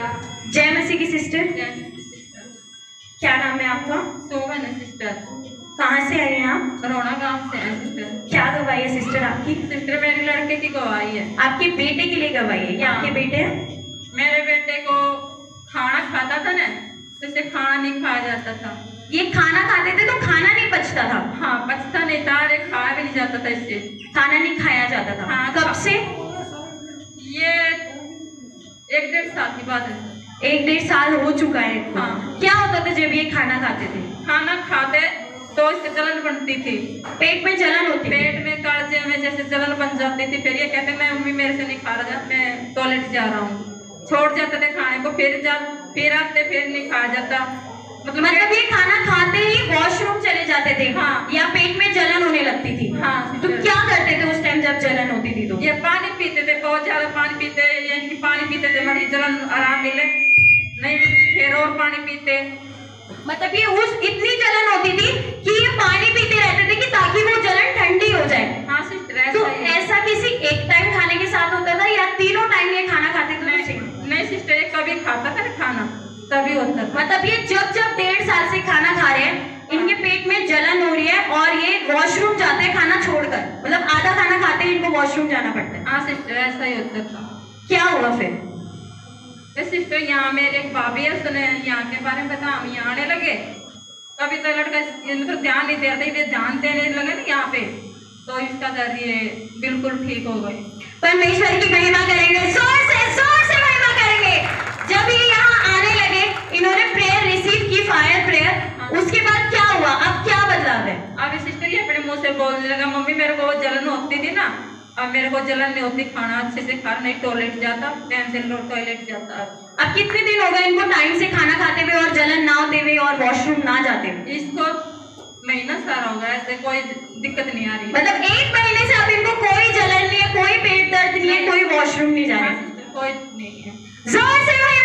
जय मसीह की सिस्टर। क्या नाम है आपका? शोभन है सिस्टर। कहाँ से आई हैं आप? रोना गांव से है सिस्टर। क्या गवाही है सिस्टर आपकी? सिस्टर मेरे लड़के की गवाही है। आपके बेटे के लिए गवाही है? क्या आपके बेटे हैं? मेरे बेटे को खाना खाता था ना, जैसे खाना नहीं खाया जाता था। ये खाना खाते थे तो खाना नहीं पचता था? हाँ, पचता नहीं था, अरे खाया भी नहीं जाता था, इससे खाना नहीं खाया जाता था। हाँ, कब से? ये 1-1.5 साल की बात है। 1-1.5 साल हो चुका है। हाँ। क्या होता था जब ये खाना खाते थे? खाना खाते तो इससे जलन बनती थी, पेट में जलन होती, पेट में कड़जे में जैसे जलन बन जाती थी। फिर ये कहते मैं मम्मी मेरे से नहीं खा रहा, मैं टॉयलेट जा रहा हूँ। छोड़ जाते थे खाने को, फिर आते, फिर नहीं खाया जाता। मतलब ये खाना खाते ही वॉशरूम चले जाते थे? हाँ। या पेट में जलन होने लगती थी? हाँ। तो क्या करते थे उस टाइम जब जलन होती थी? तो ये पानी पीते थे, बहुत ज्यादा पानी पीते, यानी कि पानी पीते थे, हमारी जलन आराम मिले, नहीं मिलती फिर और पानी पीते। मतलब ये उस इतनी जलन होती थी कि ये पानी पीते रहते थे कि ताकि वो जलन ठंडी हो जाए। हाँ सिस्टर, तो ऐसा किसी एक टाइम खाने के साथ होता था या तीनों टाइम ये खाना खाते थे? नहीं सिस्टर, ये कभी खाता था खाना तभी होता था। मतलब ये जब 1.5 साल से खाना खा रहे हैं, इनके पेट में जलन हो रही है और ये वॉशरूम जाते हैं खाना छोड़कर, मतलब आधा खाना खाते ही इनको वॉशरूम जाना पड़ता है। हाँ सिस्टर, ऐसा ही होता था। क्या हुआ फिर? सिस्टर यहाँ मेरे एक भाभी है, सुने यहाँ के बारे में बता, हम यहाँ आने लगे, कभी तो लड़का मतलब ध्यान नहीं दे रहा था, ये ध्यान देने लगे ना यहाँ पे, तो इसका जरिए बिल्कुल ठीक हो गए। परमेश्वर की महिमा करेंगे, जोर से महिमा करेंगे। जब ये यहाँ आने लगे, इन्होंने प्रेयर रिसीव की, फायर प्रेयर, उसके बाद क्या हुआ? अब क्या बदलाव है? अब सिस्टर ये अपने मुंह से बोलने लगा, मम्मी मेरे को जलन होती थी ना, अब मेरे को जलन नहीं होती, खाना अच्छे से खा, नहीं टॉयलेट जाता, टाइम से टॉयलेट जाता। अब कितने दिन हो गए इनको टाइम से खाना खाते हुए और जलन ना होते हुए और वॉशरूम ना जाते हुए? इसको महीना सारा होगा, ऐसे कोई दिक्कत नहीं आ रही। मतलब 1 महीने से अब इनको कोई जलन नहीं है, कोई पेट दर्द नहीं है, कोई वॉशरूम नहीं जा रहा है? कोई नहीं है। जोर से